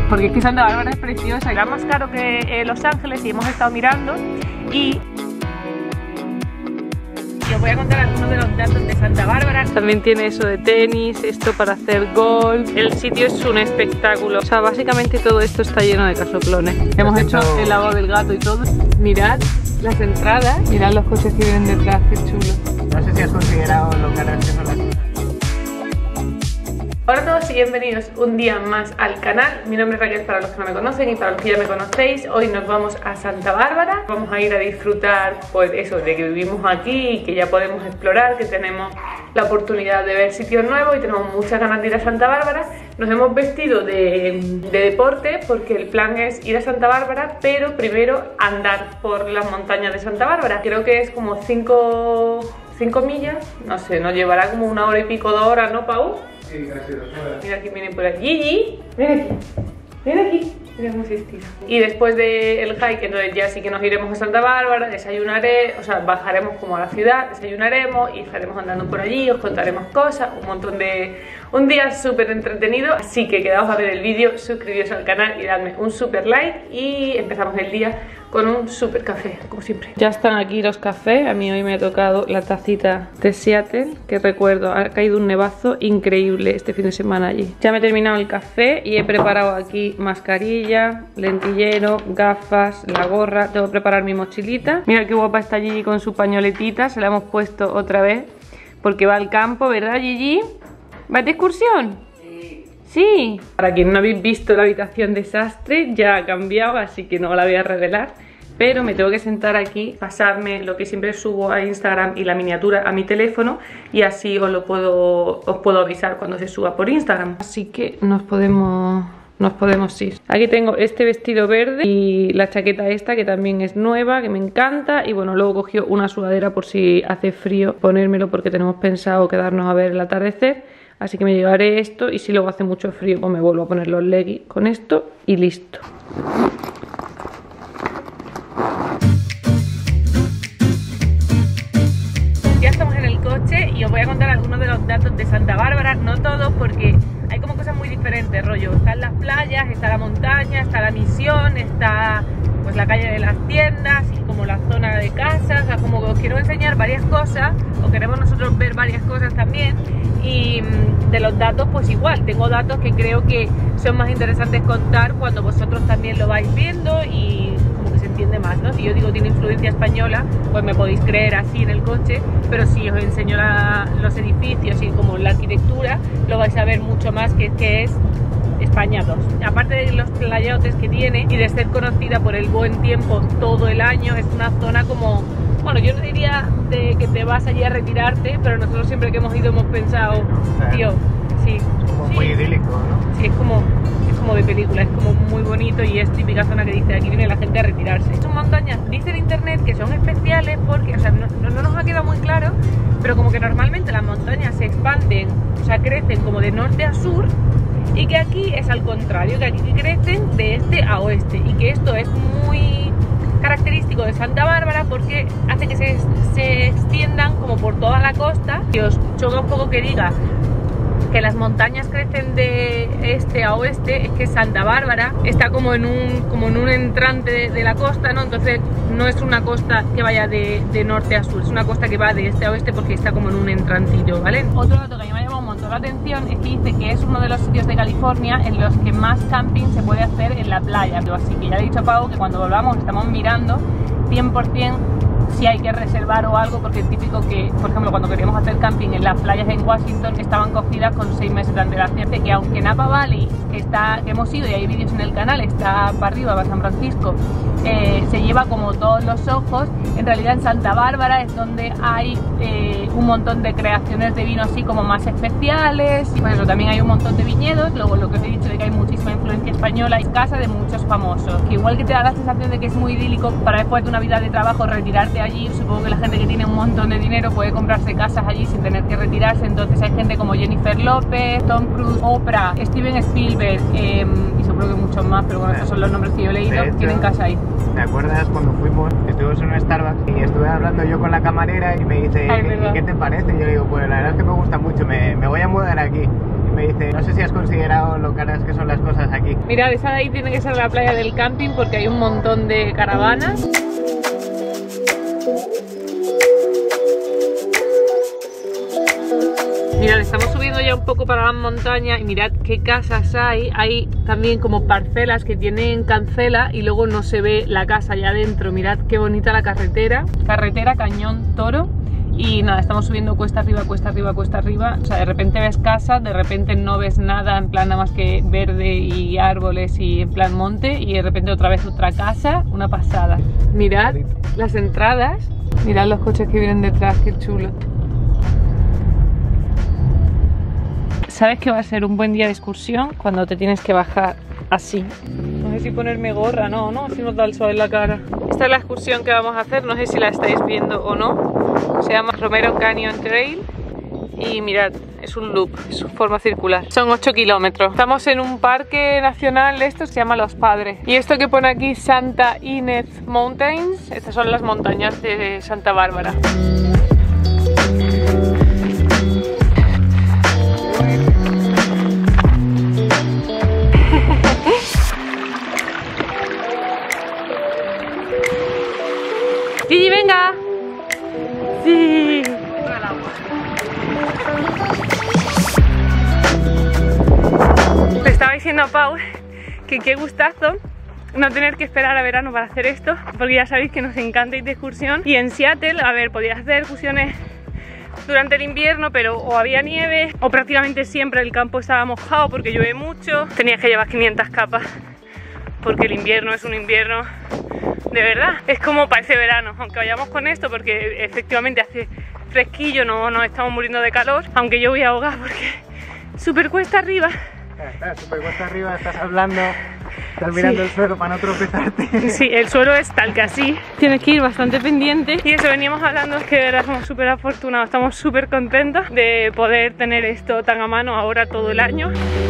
porque es que Santa Bárbara es preciosa, era más caro que Los Ángeles y hemos estado mirando y os voy a contar algunos de los datos de Santa Bárbara. También tiene eso de tenis, esto para hacer golf. El sitio es un espectáculo. O sea, básicamente todo esto está lleno de casoplones. Hemos hecho el lago del gato y todo. Mirad las entradas, mirad los coches que vienen detrás, qué chulo. No sé si has considerado lo caras que son las cosas. Hola a todos y bienvenidos un día más al canal. Mi nombre es Raquel para los que no me conocen y para los que ya me conocéis. Hoy nos vamos a Santa Bárbara. Vamos a ir a disfrutar pues eso, de que vivimos aquí y que ya podemos explorar, que tenemos la oportunidad de ver sitios nuevos y tenemos muchas ganas de ir a Santa Bárbara. Nos hemos vestido de deporte porque el plan es ir a Santa Bárbara, pero primero andar por las montañas de Santa Bárbara. Creo que es como 5 millas, no sé, nos llevará como 1 hora y pico, 2 horas, ¿no, Pau? Sí, casi 2 horas. Mira aquí, viene por aquí. Gigi, ven aquí. Ven aquí. Mira cómo se estira. Y después del hike, entonces ya sí que nos iremos a Santa Bárbara, desayunaré, o sea, bajaremos como a la ciudad, desayunaremos y estaremos andando por allí, os contaremos cosas, un día súper entretenido. Así que quedaos a ver el vídeo, suscribiros al canal y dadme un súper like y empezamos el día con un súper café, como siempre. Ya están aquí los cafés. A mí hoy me ha tocado la tacita de Seattle, que recuerdo, ha caído un nevazo increíble este fin de semana allí. Ya me he terminado el café y he preparado aquí mascarilla, lentillero, gafas, la gorra. Tengo que preparar mi mochilita. Mira qué guapa está Gigi con su pañoletita. Se la hemos puesto otra vez porque va al campo, ¿verdad, Gigi? ¿Vas de excursión? Sí. Para quien no habéis visto la habitación desastre, ya ha cambiado, así que no la voy a revelar. Pero me tengo que sentar aquí, pasarme lo que siempre subo a Instagram y la miniatura a mi teléfono y así os puedo avisar cuando se suba por Instagram. Así que nos podemos ir. Aquí tengo este vestido verde y la chaqueta esta que también es nueva, que me encanta. Y bueno, luego cogió una sudadera por si hace frío ponérmelo porque tenemos pensado quedarnos a ver el atardecer. Así que me llevaré esto y si luego hace mucho frío pues me vuelvo a poner los leggings con esto y listo. Ya estamos en el coche y os voy a contar algunos de los datos de Santa Bárbara, no todos porque hay como cosas muy diferentes, rollo. Están las playas, está la montaña, está la misión, está pues la calle de las tiendas y como la zona de casas. O sea, como os quiero enseñar varias cosas o queremos nosotros ver varias cosas también. Y de los datos pues igual, tengo datos que creo que son más interesantes contar cuando vosotros también lo vais viendo y como que se entiende más, ¿no? Si yo digo tiene influencia española, pues me podéis creer así en el coche, pero si os enseño los edificios y como la arquitectura, lo vais a ver mucho más que es España 2. Aparte de los playotes que tiene y de ser conocida por el buen tiempo todo el año, es una zona como... Bueno, yo no diría de que te vas allí a retirarte, pero nosotros siempre que hemos ido hemos pensado, tío, sí. Es como muy idílico, ¿no? Sí, es como de película, es como muy bonito y es típica zona que dice, aquí viene la gente a retirarse. Son montañas, dice en internet que son especiales porque, o sea, no nos ha quedado muy claro, pero como que normalmente las montañas se expanden, o sea, crecen como de norte a sur y que aquí es al contrario, que aquí crecen de este a oeste y que esto es muy característico de Santa Bárbara porque hace que se extiendan como por toda la costa. Si os choca un poco que diga que las montañas crecen de este a oeste, es que Santa Bárbara está como en un entrante de la costa, ¿no? Entonces no es una costa que vaya de norte a sur, es una costa que va de este a oeste porque está como en un entrantillo, ¿vale? Otro dato que a mí me ha llamado un montón la atención es que dice que es uno de los sitios de California en los que más camping se puede hacer en la playa. Así que ya le he dicho a Pau que cuando volvamos estamos mirando 100% si hay que reservar o algo, porque es típico que, por ejemplo, cuando queríamos hacer camping en las playas en Washington estaban cogidas con 6 meses de antelación. Que aunque Napa Valley, que hemos ido y hay vídeos en el canal, está para arriba, para San Francisco, se lleva como todos los ojos, en realidad en Santa Bárbara es donde hay un montón de creaciones de vino así como más especiales. Y por eso también hay un montón de viñedos. Luego lo que os he dicho de que hay muchísima influencia española y casa de muchos famosos, que igual que te da la sensación de que es muy idílico para después de una vida de trabajo retirarte allí. Supongo que la gente que tiene un montón de dinero puede comprarse casas allí sin tener que retirarse. Entonces hay gente como Jennifer López, Tom Cruise, Oprah, Steven Spielberg y seguro que muchos más, pero bueno, estos son los nombres que yo he leído. Hecho, tienen casa ahí. ¿Te acuerdas cuando fuimos? Estuvimos en un Starbucks y estuve hablando yo con la camarera y me dice, ¿y qué te parece? Y yo digo, pues la verdad es que me gusta mucho, me voy a mudar aquí. y me dice, no sé si has considerado lo caras que son las cosas aquí. Mirad, esa de ahí tiene que ser la playa del camping porque hay un montón de caravanas. Mirad, estamos subiendo ya un poco para las montañas y mirad qué casas hay. Hay también como parcelas que tienen cancela y luego no se ve la casa allá adentro. Mirad qué bonita la carretera. Carretera Cañón Toro. Y nada, estamos subiendo cuesta arriba, cuesta arriba, cuesta arriba. O sea, de repente ves casa, de repente no ves nada, en plan nada más que verde y árboles y en plan monte. Y de repente otra vez otra casa, una pasada. Mirad las entradas. Mirad los coches que vienen detrás, qué chulo. ¿Sabes que va a ser un buen día de excursión cuando te tienes que bajar así? No sé si ponerme gorra, no, si nos da el sol en la cara. Esta es la excursión que vamos a hacer, no sé si la estáis viendo o no. Se llama Romero Canyon Trail y mirad, es un loop, es su forma circular. Son 8 kilómetros. Estamos en un parque nacional, esto se llama Los Padres. Y esto que pone aquí Santa Ynez Mountains, estas son las montañas de Santa Bárbara. Gigi, venga. Sí. Le estaba diciendo a Pau que qué gustazo no tener que esperar a verano para hacer esto, porque ya sabéis que nos encanta ir de excursión. Y en Seattle, a ver, podías hacer excursiones durante el invierno, pero o había nieve o prácticamente siempre el campo estaba mojado porque llueve mucho. Tenías que llevar 500 capas porque el invierno es un invierno de verdad. Es como parece verano, aunque vayamos con esto porque efectivamente hace fresquillo, no nos estamos muriendo de calor, aunque yo voy a ahogar porque súper cuesta arriba. Espera, súper cuesta arriba, estás hablando, estás mirando el suelo para no tropezarte. Sí, el suelo es tal que así, tienes que ir bastante pendiente y eso veníamos hablando, es que de verdad somos súper afortunados, estamos súper contentos de poder tener esto tan a mano ahora todo el año.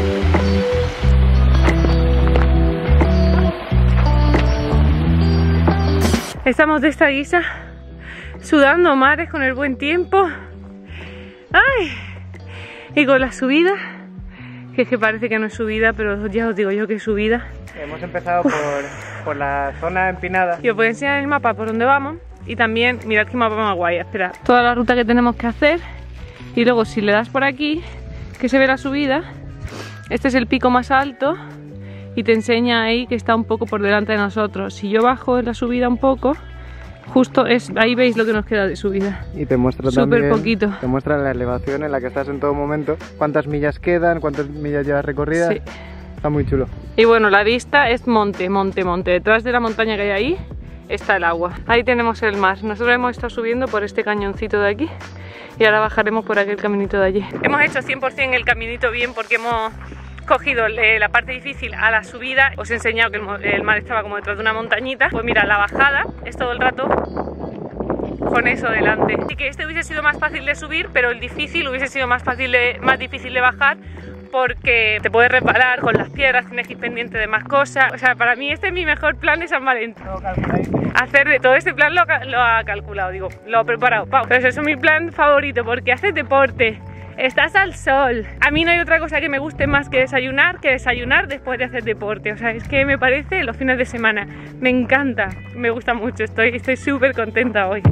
Estamos de esta guisa, sudando mares con el buen tiempo. ¡Ay! Y con la subida, que es que parece que no es subida, pero ya os digo yo que es subida. Hemos empezado por la zona empinada. Y os voy a enseñar el mapa por donde vamos. Y también, mirad qué mapa más guay, espera. Toda la ruta que tenemos que hacer. Y luego si le das por aquí, que se ve la subida. Este es el pico más alto. Y te enseña ahí que está un poco por delante de nosotros. Si yo bajo en la subida un poco, justo es ahí veis lo que nos queda de subida. Y te muestra súper también, poquito. Te muestra la elevación en la que estás en todo momento, cuántas millas quedan, cuántas millas llevas recorridas. Sí. Está muy chulo. Y bueno, la vista es monte, monte, monte. Detrás de la montaña que hay ahí está el agua. Ahí tenemos el mar. Nosotros hemos estado subiendo por este cañoncito de aquí y ahora bajaremos por aquel caminito de allí. Hemos hecho 100% el caminito bien porque hemos cogido la parte difícil a la subida. Os he enseñado que el mar estaba como detrás de una montañita. Pues mira, la bajada es todo el rato con eso delante. Así que este hubiese sido más fácil de subir, pero el difícil hubiese sido más difícil de bajar porque te puedes resbalar con las piedras, tienes que ir pendiente de más cosas. O sea, para mí este es mi mejor plan de San Valentín. Hacer de todo este plan lo ha calculado, digo, lo ha preparado Pau. Pero eso es mi plan favorito porque haces deporte. Estás al sol. A mí no hay otra cosa que me guste más que desayunar después de hacer deporte. O sea, es que me parece los fines de semana. Me encanta, me gusta mucho. Estoy súper contenta hoy.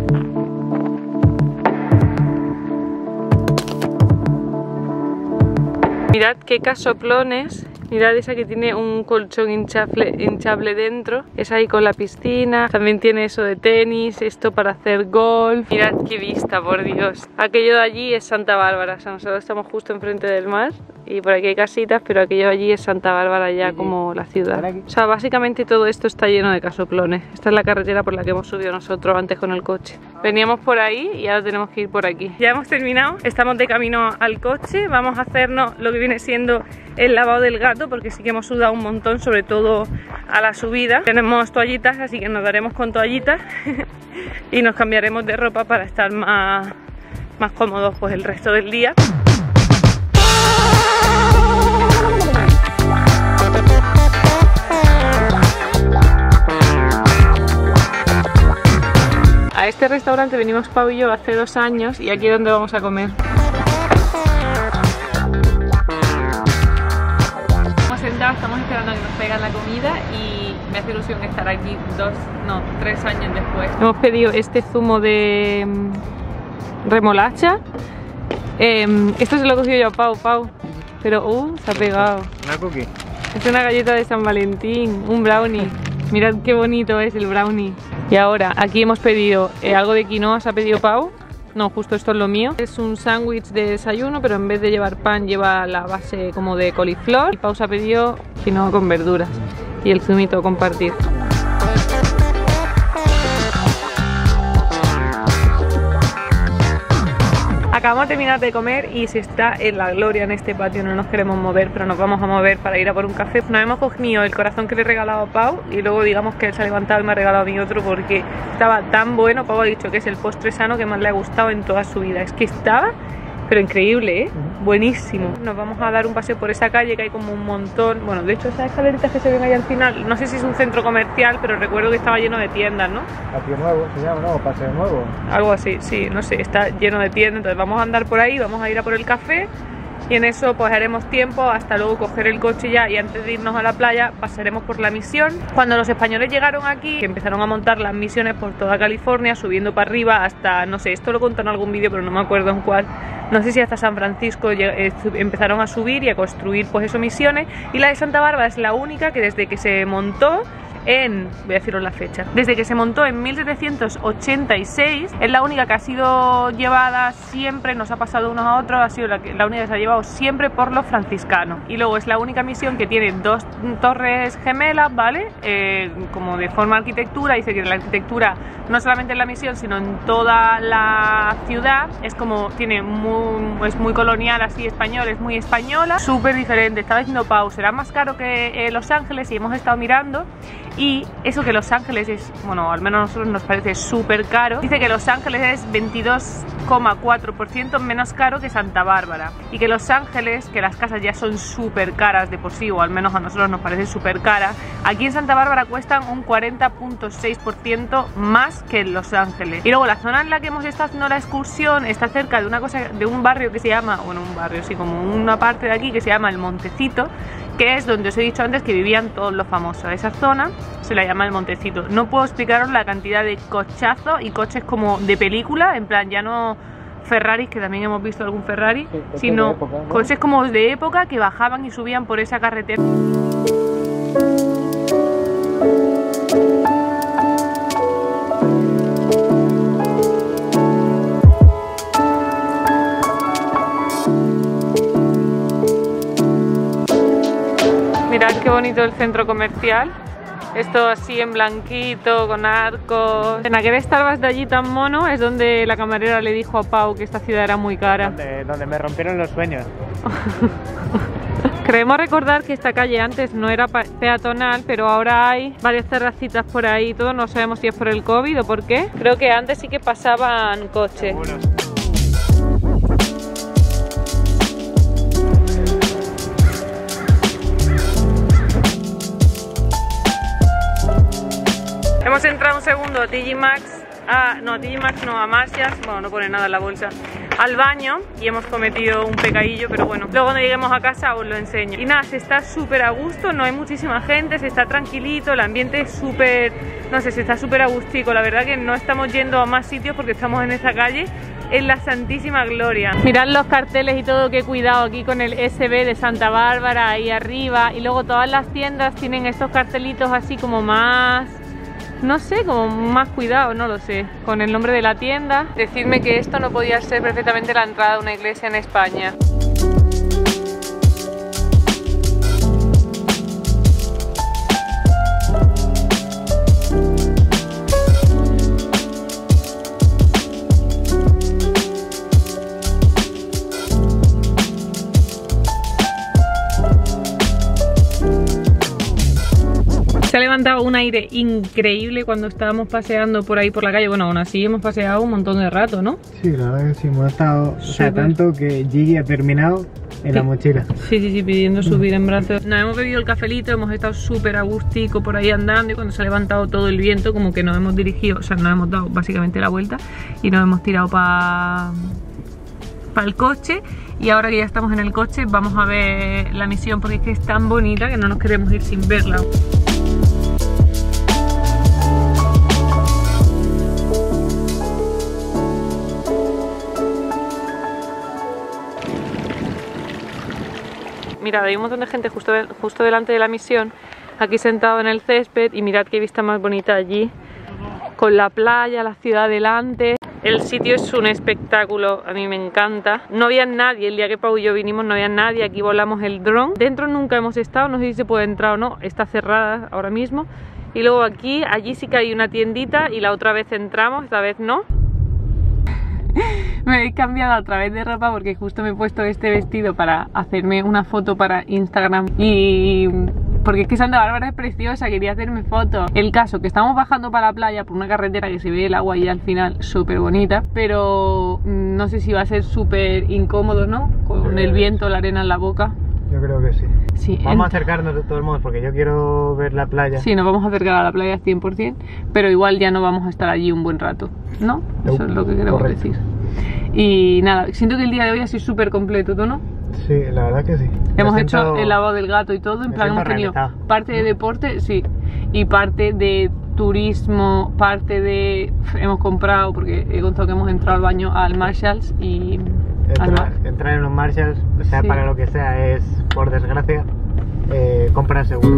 Mirad qué casoplones. Mirad esa que tiene un colchón hinchable dentro. Es ahí con la piscina. También tiene eso de tenis, esto para hacer golf. Mirad qué vista, por Dios. Aquello de allí es Santa Bárbara. O sea, nosotros estamos justo enfrente del mar y por aquí hay casitas, pero aquello de allí es Santa Bárbara ya como la ciudad. O sea, básicamente todo esto está lleno de casoplones. Esta es la carretera por la que hemos subido nosotros antes con el coche. Veníamos por ahí y ahora tenemos que ir por aquí. Ya hemos terminado, estamos de camino al coche. Vamos a hacernos lo que viene siendo el lavado del gato porque sí que hemos sudado un montón, sobre todo a la subida. Tenemos toallitas, así que nos daremos con toallitas y nos cambiaremos de ropa para estar más cómodos pues el resto del día. A este restaurante venimos Pau y yo hace 2 años y aquí es donde vamos a comer. estamos esperando a que nos traigan la comida y me hace ilusión estar aquí 3 años después. Hemos pedido este zumo de remolacha. Esto se lo he cogido yo a Pau, pero se ha pegado. Una cookie. Es una galleta de San Valentín, un brownie. Mirad qué bonito es el brownie. Y ahora, aquí hemos pedido algo de quinoa, se ha pedido Pau. No, justo esto es lo mío. Es un sándwich de desayuno, pero en vez de llevar pan lleva la base como de coliflor. Y Pau se ha pedido quinoa con verduras y el zumito compartido. Acabamos de terminar de comer y se está en la gloria en este patio, no nos queremos mover, pero nos vamos a mover para ir a por un café. Nos hemos cogido el corazón que le he regalado a Pau y luego digamos que él se ha levantado y me ha regalado a mí otro porque estaba tan bueno. Pau ha dicho que es el postre sano que más le ha gustado en toda su vida. Es que estaba, pero increíble, ¿eh? Buenísimo. Nos vamos a dar un paseo por esa calle que hay como un montón. Bueno, de hecho esas escaleritas que se ven ahí al final, no sé si es un centro comercial, pero recuerdo que estaba lleno de tiendas, ¿no? Patio Nuevo se llama, ¿no? Paseo Nuevo. Algo así, sí, no sé, está lleno de tiendas. Entonces vamos a andar por ahí, vamos a ir a por el café y en eso pues haremos tiempo hasta luego coger el coche ya, y antes de irnos a la playa pasaremos por la misión. Cuando los españoles llegaron aquí, que empezaron a montar las misiones por toda California, subiendo para arriba hasta, no sé, esto lo conté en algún vídeo pero no me acuerdo en cuál, no sé si hasta San Francisco empezaron a subir y a construir pues eso, misiones, y la de Santa Bárbara es la única que desde que se montó voy a deciros la fecha, desde que se montó en 1786, es la única que ha sido llevada siempre, nos ha pasado unos a otros, ha sido la única que se ha llevado siempre por los franciscanos. Y luego es la única misión que tiene 2 torres gemelas, ¿vale? Como de forma arquitectura, dice que la arquitectura no solamente en la misión sino en toda la ciudad es como, es muy colonial, así español, es muy española, súper diferente. Estaba diciendo Pau, será más caro que Los Ángeles, y hemos estado mirando. Y eso que Los Ángeles es, bueno, al menos a nosotros nos parece súper caro. Dice que Los Ángeles es 22,4% menos caro que Santa Bárbara. Y que Los Ángeles, que las casas ya son súper caras de por sí, o al menos a nosotros nos parece súper cara, aquí en Santa Bárbara cuestan un 40,6% más que en Los Ángeles. Y luego la zona en la que hemos estado haciendo la excursión está cerca de de un barrio que se llama, bueno, un barrio, sí, como una parte de aquí que se llama El Montecito, que es donde os he dicho antes que vivían todos los famosos. Esa zona se la llama El Montecito. No puedo explicaros la cantidad de cochazos y coches como de película, en plan ya no Ferraris, que también hemos visto algún Ferrari, sí, sino de época, ¿no? Coches como de época que bajaban y subían por esa carretera. Mirad qué bonito el centro comercial. Esto así en blanquito, con arcos. En aquel Starbucks de allí tan mono es donde la camarera le dijo a Pau que esta ciudad era muy cara. Donde me rompieron los sueños. Creemos recordar que esta calle antes no era peatonal, pero ahora hay varias terracitas por ahí y todo. No sabemos si es por el COVID o por qué. Creo que antes sí que pasaban coches. Seguro. Hemos entrado un segundo a TJ Maxx, a Marcias, bueno, no pone nada en la bolsa, al baño, y hemos cometido un pecadillo, pero bueno, luego cuando lleguemos a casa os lo enseño. Y nada, se está súper a gusto, no hay muchísima gente, se está tranquilito, el ambiente es súper, no sé, se está súper a gustico. La verdad que no estamos yendo a más sitios porque estamos en esta calle, en la Santísima Gloria. Mirad los carteles y todo, qué cuidado aquí con el SB de Santa Bárbara ahí arriba, y luego todas las tiendas tienen estos cartelitos así como más, no sé, como más cuidado, no lo sé, con el nombre de la tienda. Decidme que esto no podía ser perfectamente la entrada de una iglesia en España. Se ha levantado un aire increíble cuando estábamos paseando por ahí por la calle. Bueno, aún así hemos paseado un montón de rato, ¿no? Sí, la verdad que sí, hemos estado, o sea, tanto que Gigi ha terminado en la mochila. Sí, pidiendo subir en brazos. Nos hemos bebido el cafelito, hemos estado súper agustico por ahí andando, y cuando se ha levantado todo el viento, como que nos hemos dirigido, o sea, nos hemos dado básicamente la vuelta y nos hemos tirado para para el coche. Y ahora que ya estamos en el coche vamos a ver la misión, porque es que es tan bonita que no nos queremos ir sin verla. Mirad, hay un montón de gente justo delante de la misión, aquí sentado en el césped, y mirad qué vista más bonita allí, con la playa, la ciudad delante. El sitio es un espectáculo, a mí me encanta. No había nadie, el día que Pau y yo vinimos no había nadie, aquí volamos el dron. Dentro nunca hemos estado, no sé si se puede entrar o no, está cerrada ahora mismo. Y luego allí sí que hay una tiendita, y la otra vez entramos, esta vez no. Me he cambiado otra vez de ropa porque justo me he puesto este vestido para hacerme una foto para Instagram, y porque es que Santa Bárbara es preciosa, quería hacerme fotos. El caso que estamos bajando para la playa por una carretera que se ve el agua y al final súper bonita, pero no sé si va a ser súper incómodo, ¿no? Con el viento, la arena en la boca. Yo creo que sí. Sí, vamos a acercarnos de todos modos porque yo quiero ver la playa. Sí, nos vamos a acercar a la playa 100%, pero igual ya no vamos a estar allí un buen rato, ¿no? Eso es lo que queremos decir. Y nada, siento que el día de hoy ha sido súper completo, ¿tú no? Sí, la verdad que sí. Hemos hecho el lavado del gato y todo, en plan hemos tenido parte de deporte, sí, y parte de turismo, parte de... Hemos comprado, porque he contado que hemos entrado al baño al Marshalls y... Entrar en los Marshalls, sea sí, para lo que sea, es, por desgracia, compra seguro.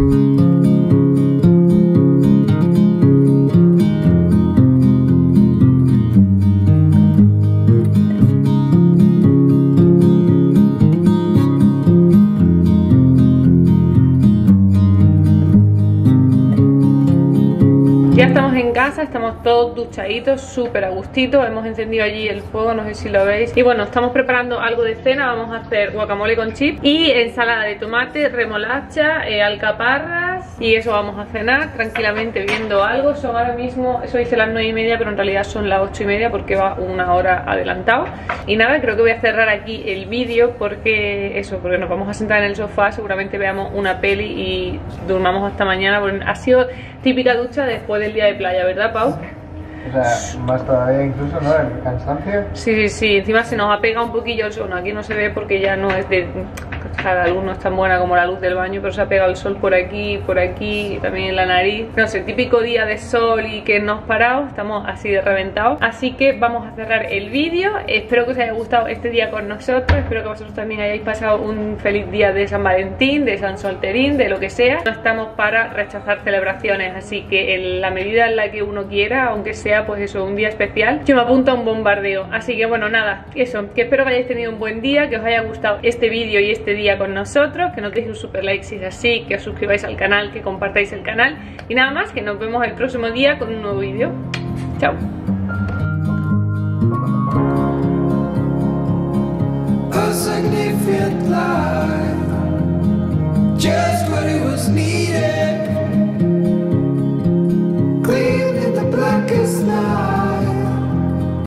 Ya estamos en casa, estamos todos duchaditos, súper a gustito. Hemos encendido allí el fuego, no sé si lo veis. Y bueno, estamos preparando algo de cena. Vamos a hacer guacamole con chips y ensalada de tomate, remolacha, alcaparras. Y eso vamos a cenar tranquilamente viendo algo. Son ahora mismo, eso dice las 9:30, pero en realidad son las 8:30 porque va una hora adelantado. Y nada, creo que voy a cerrar aquí el vídeo porque nos vamos a sentar en el sofá. Seguramente veamos una peli y durmamos hasta mañana. Porque ha sido típica ducha después del día de playa, ¿verdad, Pau? O sea, más todavía incluso, ¿no? El cansancio. Sí, encima se nos ha pegado un poquillo el sol. Aquí no se ve porque ya no es de... La luz no es tan buena como la luz del baño, pero se ha pegado el sol por aquí, y también en la nariz. No sé, típico día de sol y que no os parado, estamos así de reventados. Así que vamos a cerrar el vídeo. Espero que os haya gustado este día con nosotros. Espero que vosotros también hayáis pasado un feliz día de San Valentín, de San Solterín, de lo que sea. No estamos para rechazar celebraciones, así que en la medida en la que uno quiera, aunque sea pues eso, un día especial, yo me apunto a un bombardeo. Así que bueno, nada, eso, que espero que hayáis tenido un buen día, que os haya gustado este vídeo y este día con nosotros, que nos deis un super like si es así, que os suscribáis al canal, que compartáis el canal, y nada más, que nos vemos el próximo día con un nuevo vídeo. Chao. A significant life, just